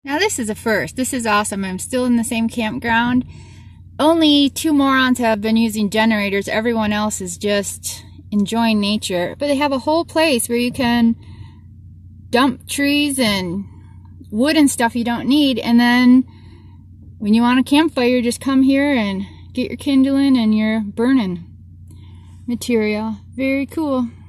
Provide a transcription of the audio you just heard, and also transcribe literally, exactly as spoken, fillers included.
Now this is a first. This is awesome. I'm still in the same campground. Only two morons have been using generators. Everyone else is just enjoying nature. But they have a whole place where you can dump trees and wood and stuff you don't need. And then when you want a campfire, just come here and get your kindling and your burning material. Very cool.